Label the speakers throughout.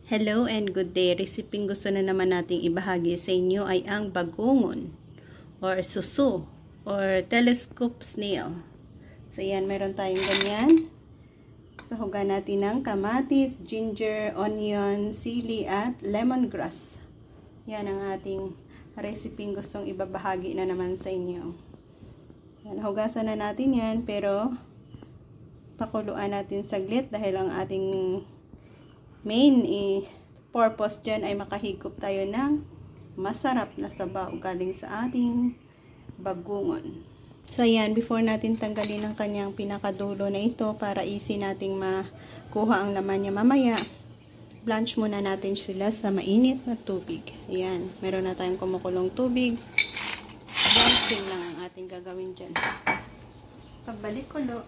Speaker 1: Hello and good day. Resiping gusto na naman nating ibahagi sa inyo ay ang bagungon or suso or telescope snail. So yan, meron tayong ganyan. Sahugan natin ng kamatis, ginger, onion, sili at lemongrass. Yan ang ating resiping gustong ibabahagi na naman sa inyo. Yan, hugasan na natin yan pero pakuluan natin saglit dahil ang ating main purpose dyan ay makahigop tayo ng masarap na sabaw galing sa ating bagungon. So yan, before natin tanggalin ang kanyang pinakadulo na ito para easy nating makuha ang laman niya mamaya, blanch muna natin sila sa mainit na tubig. Ayan, meron na tayong kumukulong tubig. Blanching lang ang ating gagawin dyan. Pagbalik kulo,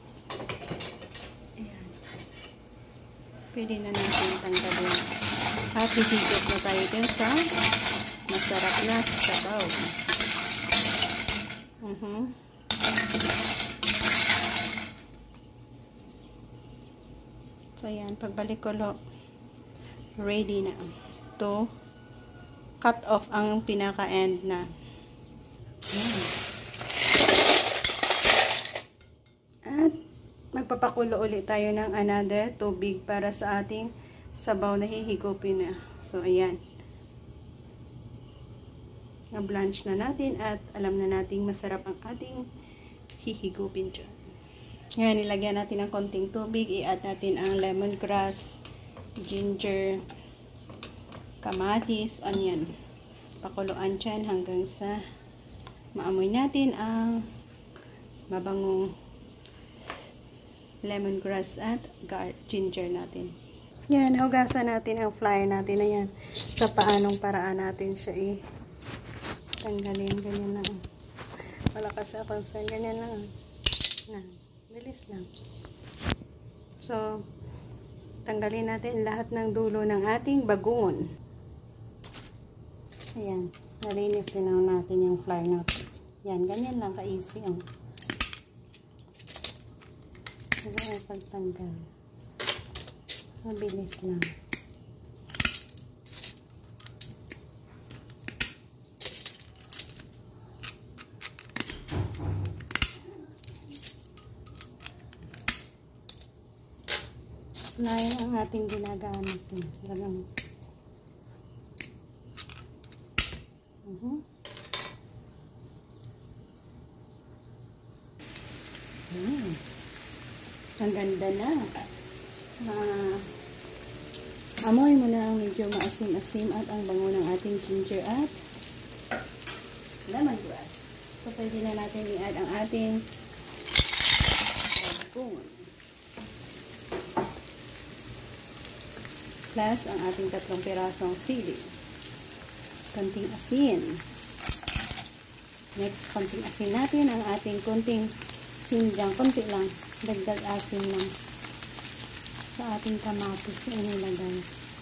Speaker 1: pwede na natin tanggalin. At hihigop na tayo din sa masarap na sabaw. So yan, pagbalik ko ready na to cut off ang pinaka-end na. At magpapakulo ulit tayo ng another tubig para sa ating sabaw na hihigupin na. So, ayan. Na-blanch na natin at alam na nating masarap ang ating hihigupin dyan. Ayan, nilagyan natin ng konting tubig. I-add natin ang lemongrass, ginger, kamatis, onion. Pakuluan dyan hanggang sa maamoy natin ang mabangong lemongrass at ginger natin. Yan, hugasan natin ang flour natin na yan. Sa paanong paraan natin siya tanggalin. Ganyan lang. Malakas ako sa ganyan lang. Bilis lang. So, tanggalin natin lahat ng dulo ng ating bagungon. Ayan. Nalinis din natin yung flour natin. Yan, ganyan lang ka-easy. Ito ay pagtanggal. Mabilis lang. Lain ang ating ginagamit. Ganun. Ang ganda na. Amoy mo na ang medyo maasim-asim at ang bango ng ating ginger at lemongrass. So, pwede na natin i-add ang ating bagungon. Plus, ang ating 3 pirasong sili. Konting asin. Next, konting asin natin ang ating konting sinigang. Konti lang. Dagdag asin lang sa ating kamatis na inilagay.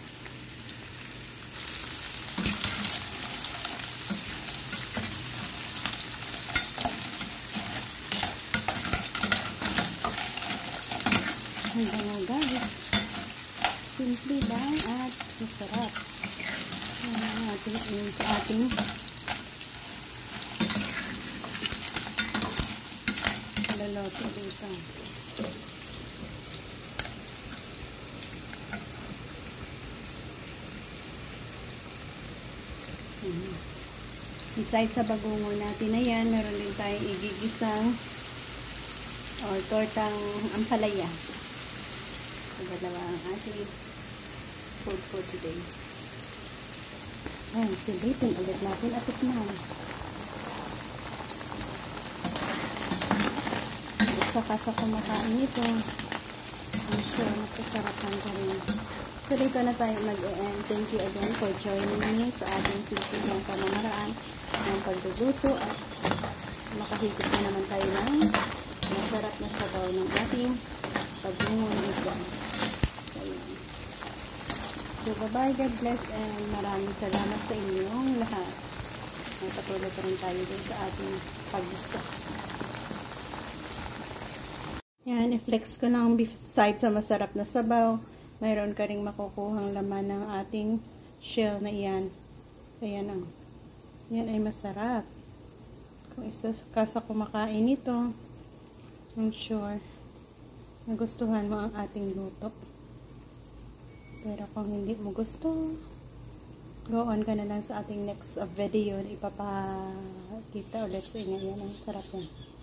Speaker 1: Hanggang na guys. Simple lang at masarap. Ang ating laloto dito. Besides sa bagungon natin na yan, meron din tayong igigisang or tortang ampalaya. So, dalawa ang ating food for today. Ayan, silipin ulit natin at tikman. Saka sa kumakain ito, I'm sure masasarapan ka rin. So, dito na tayo mag-end. Thank you again for joining me sa ating simpleng pamamaraan ng pagluluto at makahigit na naman tayo ng masarap na sabaw ng ating bagungon dyan. So, bye-bye. God bless and maraming salamat sa inyong lahat. Patuloy pa rin tayo din sa ating pag-gusto. Yan, i-flex ko lang beside sa masarap na sabaw. mayroon ka ring makukuhang laman ng ating shell na iyan. So, yan ang. Yan ay masarap. Kung isa ka sa kumakain nito, I'm sure nagustuhan mo ang ating luto. Pero kung hindi mo gusto, go on ka na lang sa ating next video. Ipapakita ulit sa inyo. Yan ang sarap yan.